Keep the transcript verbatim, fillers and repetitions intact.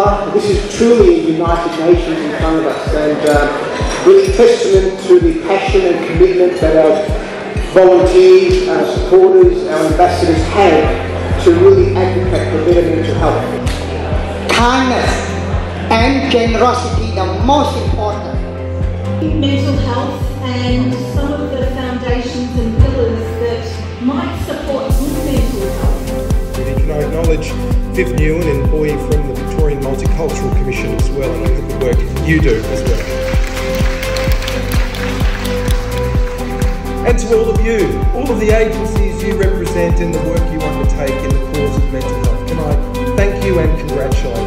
Gala. This is truly a united nation in front of us, and uh, really testament to the passion and commitment that our volunteers, our supporters, our ambassadors have to really advocate for better mental health. Kindness and generosity, the most important. Mental health and some of the foundations and pillars that might support good mental health. Can I acknowledge Viv Newen and Boy from the Victorian Multicultural Commission as well, and the good work you do as well. And to all of you, all of the agencies you represent and the work you undertake in the cause of mental health, can I thank you and congratulate you.